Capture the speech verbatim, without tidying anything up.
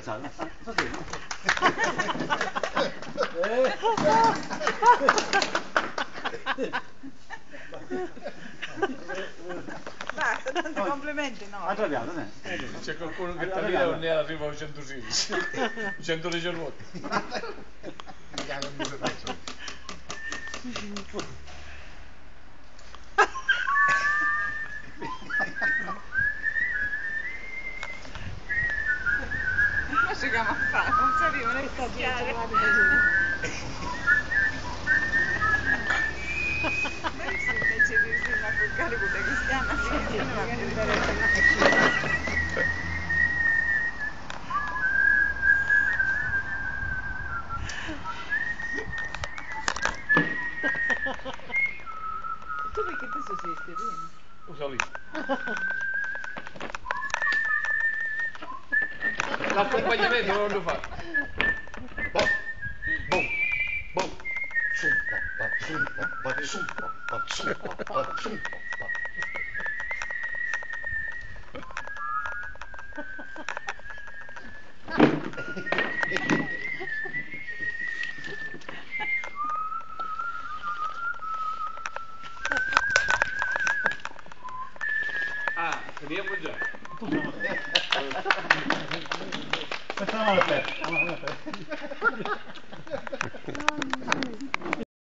alzata. Basta, tanti complimenti no. Ha trovato, ne? C'è qualcuno che sta lì e non ne arriva a centosedici. centodiciannove. Mi cago in due pezzi. Ma si chiama a fare, non si arriva nel cacchiare. Beh, se invece di essere a col carico da cristiana, si non va bene. Tu perché te so siete bene? Usa lì. L'accompagnamento non lo fa. Bom, bom, bom. Zumpa, pa, zumpa, pa, zumpa, pa, zumpa, pa, zumpa, pa. Ah, vediamo già. Facciamo la festa.